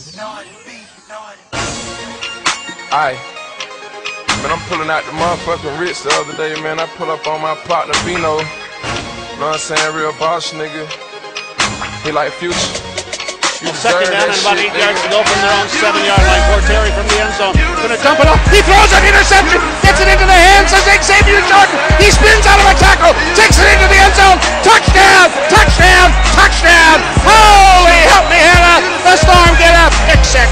Aye. Man, I'm pulling out the motherfucking Ritz the other day, man. I pull up on my partner, Vino. Know what I'm saying? Real boss nigga. He like Future. Second down and about 8 yards to go from their own 7-yard line. Terry from the end zone. Gonna dump it off. He throws an interception. Gets it into the hands of Xavier Jordan. He spins out of a tackle. Takes it into the end zone. Touchdown! Touchdown! Touchdown! Holy help me, Hannah! The Storm get up. Pick six.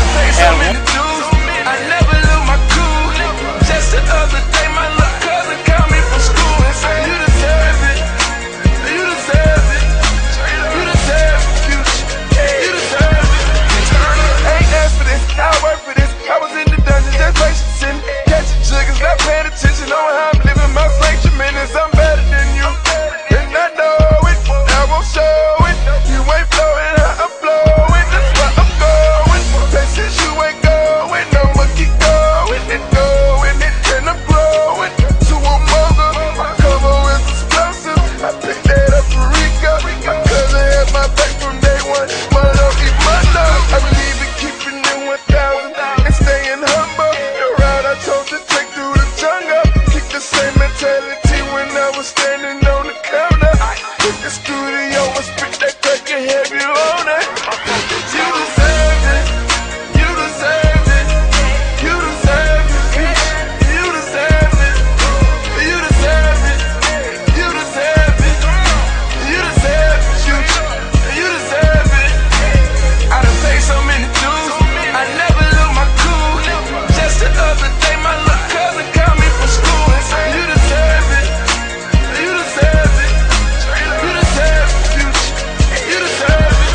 I never lose my cool. Just the other day, my little cousin called me from school and said, "You deserve it. You deserve it. You deserve it, Future. You deserve it." I ain't asked for this. I work for this. I was in the dungeon just patient, catching chickens, not paying attention on how I'm living my sanctuary minutes. I'm better than you, and I know it. I won't show it. You ain't flowing how I'm flowing. That's why I'm going. Places you ain't going. I'ma keep going and going it, and I'm growing to a mogul. My cover is explosive. I picked that up for Rico. My cousin had my back from day one. But I don't eat my love. I believe in keeping it 1,000 and staying humble. The route I chose to take through the jungle. Keep the same mentality when I was standing on the counter. Hit the studio and spit that crack and have you on it. You deserve it. You deserve it. You deserve it. You deserve it. You deserve it. You deserve it. You deserve it. You deserve it. I done paid so many dues. I never lose my cool. Just the other day, my little cousin called me from school and said, "You deserve it. You deserve it. You deserve it, Future. You deserve it."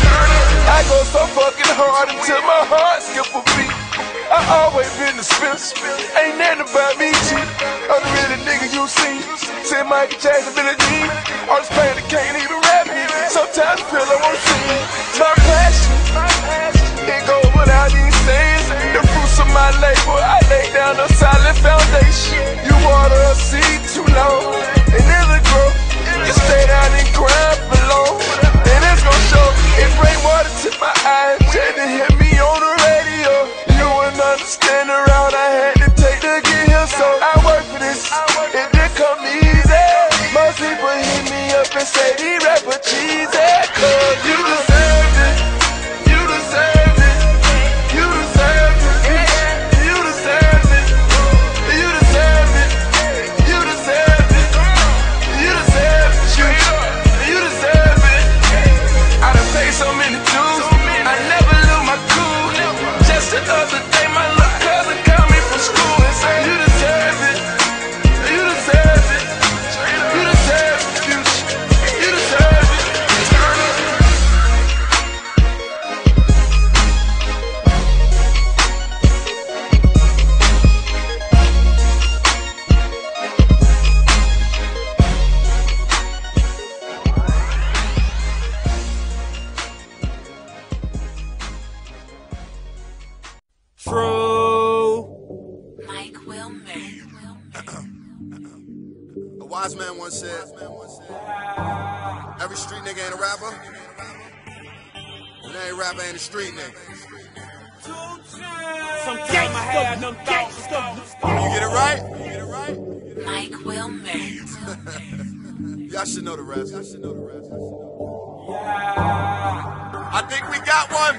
I go so fucking hard until my heart skip a beat. I always been the Spence. Ain't nothing about me, G. I'm the really nigga you see. Said Michael Jackson, Billie Jean. All this pain that can't even rap me. Sometimes I feel I wanna sing. My passion, it goes without these things. The fruits of my labor, I lay down a solid foundation. You water a seed too long, and it'll grow. You stay down and grind below, and it's gon' show. It bring water to my eyes, just to hear me on the radio. You wouldn't understand the route I had to take to get here, so I work for this. It didn't come easy. Most people hit me up and say these rapper cheesy. Cause you deserve it. You deserve it. You deserve it. You deserve it. You deserve it. You deserve it. You deserve it. You deserve it. I done paid so many dues. I never lose my cool. Just the other day, my little cousin called me from school and said, "You deserve it. You deserve it. You deserve it, Future. You deserve it." True. Mike Wilmer. A wise man once said, every street nigga ain't a rapper, and every rapper ain't a street nigga. Sometimes I had them thoughts. You get it right? You get it right? Mike Wilmer. Y'all should know the rest. I think we got one.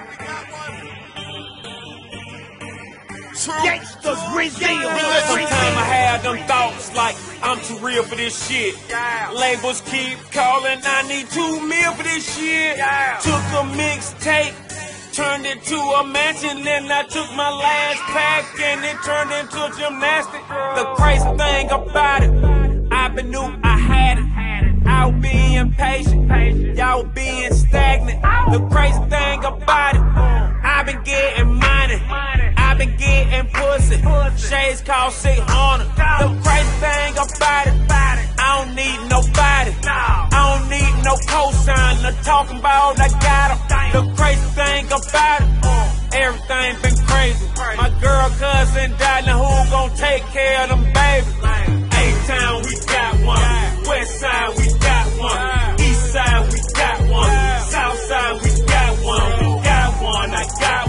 Gangsters reveal. Sometimes I had them thoughts like I'm too real for this shit. Labels keep calling, I need 2 mil for this shit. Took a mixtape, turned it to a mansion. Then I took my last pack and it turned into gymnastics. The crazy thing about it, I been knew I had it. I was being patient, y'all being stagnant. The crazy thing about it, I been getting money. I been getting pussy. Shades cost 600. The crazy thing about it, I don't need nobody. I don't need no cosign. I'm talking about I got 'em. The crazy thing about it, everything been crazy. My girl cousin died, now who gon' take care of them babies? A-Town, we got one. West side, we got one. East side, we got one. South side, we got one. We got one. I got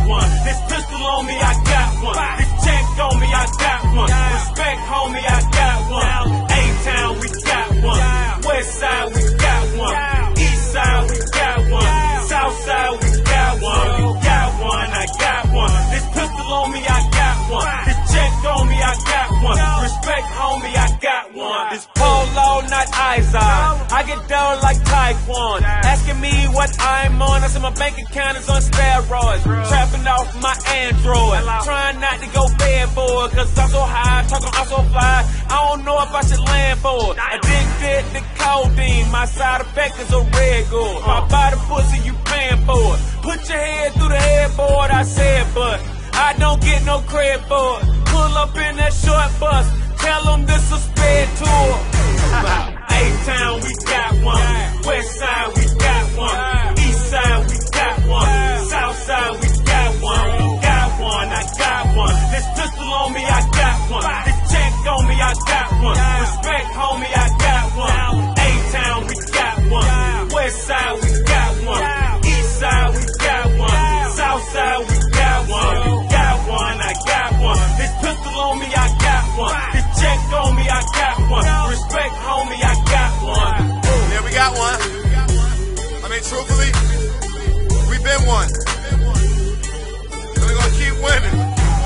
It's Polo, not Izod. I get down like Taekwon. Asking me what I'm on, I said my bank account is on steroids. Trapping off my Android. Trying not to go bad for it, cause I'm so high, talking I'm so fly. I don't know if I should land for it. Addicted to codeine, my side effect is a red gold. My body pussy, you paying for it. Put your head through the headboard, I said, but I don't get no credit for it. Pull up in that short bus, tell them this a sped tour. A-Town, we got one. West side, we got one. East side, we got one. South side, we got one. We got one, I got one. This pistol on me, I got one. This check on me, I got one. Respect, homie, I got one. A-Town, we got one. West side, we got one. East side, we got one. South side, we got one. We got one, I got one. This pistol on me, I got one. This check on me, I got one. Respect, homie, I got one. Yeah, we got one. I mean, truthfully, we've been one. And we're gonna keep winning.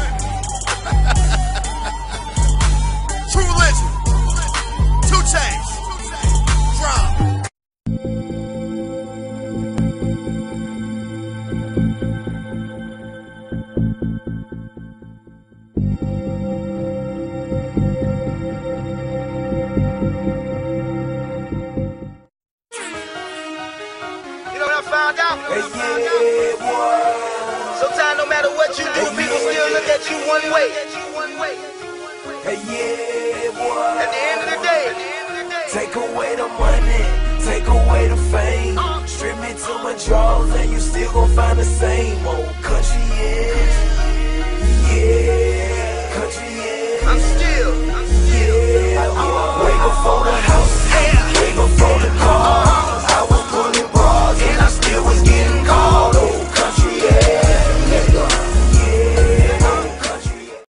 True legend. 2 Chainz. Drum. Found out. Hey, yeah, boy. Sometimes no matter what you do, people still look at you one way. Hey, yeah, boy. At the end of the day, take away the money, take away the fame. Strip me to my drawers and you still gon' find the same old country, yeah.